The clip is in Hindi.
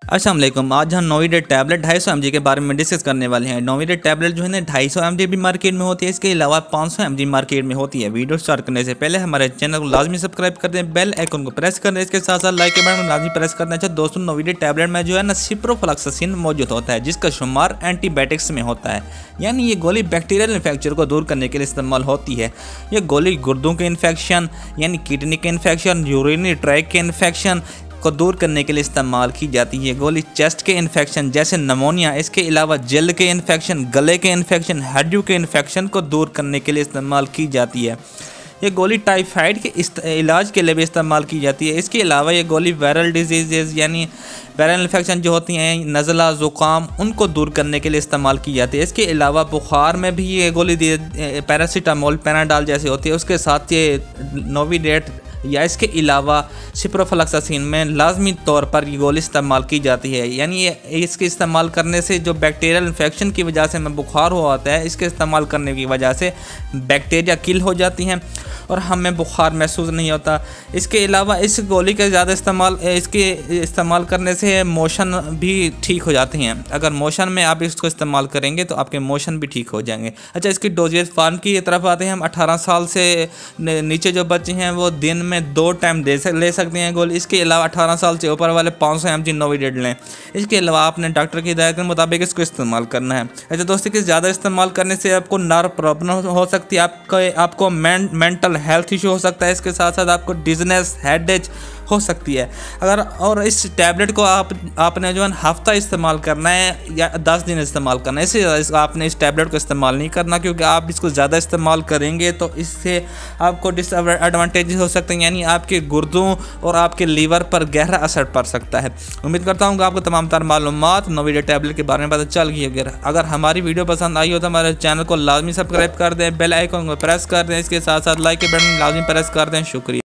अस्सलाम वालेकुम। आज हम नोविडेट टैबलेट 250 mg के बारे में डिस्कस करने वाले हैं। नोविडेट टैबलेट जो है ना 250 mg भी मार्केट में होती है, इसके अलावा 500 mg मार्केट में होती है। वीडियो स्टार्ट करने से पहले हमारे चैनल को लाजमी सब्सक्राइब कर दें, बेल आइकन को प्रेस कर दें, इसके साथ साथ लाइक के बटन को लाजमी प्रेस करना चाहिए। दोस्तों, नोविडेट टैबलेट में जो है ना सिप्रोफ्लॉक्सासिन मौजूद होता है, जिसका शुमार एंटीबायोटिक्स में होता है। यानी ये गोली बैक्टीरियल इन्फेक्शन को दूर करने के लिए इस्तेमाल होती है। ये गोली गुर्दों के इन्फेक्शन यानी किडनी के इन्फेक्शन, यूरिनरी ट्रैक्ट के इन्फेक्शन को दूर करने के लिए इस्तेमाल की जाती है। गोली चेस्ट के इन्फेक्शन जैसे नमोनिया, इसके अलावा जल्द के इन्फेक्शन, गले के इन्फेक्शन, हड्डियों के इन्फेक्शन को दूर करने के लिए इस्तेमाल की जाती है। ये गोली टाइफाइड के इलाज के लिए भी इस्तेमाल की जाती है। इसके अलावा ये गोली वायरल डिजीज़ यानी वायरल इन्फेक्शन जो होती हैं, नज़ला, ज़ुकाम, उनको दूर करने के लिए इस्तेमाल की जाती है। इसके अलावा बुखार में भी ये गोली पैरासीटामोल, पैनाडॉल जैसे होती है, उसके साथ ये नोविडेट या इसके अलावा सिप्रोफ्लॉक्सासिन में लाजमी तौर पर ये गोली इस्तेमाल की जाती है। यानी इसके इस्तेमाल करने से जो बैक्टीरियल इन्फेक्शन की वजह से हमें बुखार हुआ होता है, इसके इस्तेमाल करने की वजह से बैक्टीरिया किल हो जाती हैं और हमें बुखार महसूस नहीं होता। इसके अलावा इस गोली के ज़्यादा इस्तेमाल करने से मोशन भी ठीक हो जाते हैं। अगर मोशन में आप इसको इस्तेमाल करेंगे तो आपके मोशन भी ठीक हो जाएंगे। अच्छा, इसकी डोजेज फार्म की तरफ आते हैं हम। 18 साल से नीचे जो बच्चे हैं वो दिन में 2 टाइम ले सकते हैं गोली। इसके अलावा 18 साल से ऊपर वाले 500 mg नोविडेट लें। इसके अलावा आपने डॉक्टर की हिदायत के मुताबिक इसको इस्तेमाल करना है। अच्छा दोस्तों, कि ज़्यादा इस्तेमाल करने से आपको नर्व प्रॉब्लम हो सकती है, आपको मेंटल हेल्थ इशू हो सकता है। इसके साथ साथ आपको डिजनेस, हेडेक हो सकती है। और इस टैबलेट को आपने जो है हफ्ता इस्तेमाल करना है या 10 दिन इस्तेमाल करना है। इससे आपने इस टैबलेट को इस्तेमाल नहीं करना, क्योंकि आप इसको ज़्यादा इस्तेमाल करेंगे तो इससे आपको डिसएडवांटेज हो सकते हैं, यानी आपके गुर्दों और आपके लीवर पर गहरा असर पड़ सकता है। उम्मीद करता हूँ कि आपको तमाम तर मालूमात नोविडेट टैबलेट के बारे में पता चल गई होगी। अगर हमारी वीडियो पसंद आई हो तो हमारे चैनल को लाजमी सब्सक्राइब कर दें, बेल आइकन को प्रेस कर दें, इसके साथ साथ लाइक के बटन लाजमी प्रेस कर दें। शुक्रिया।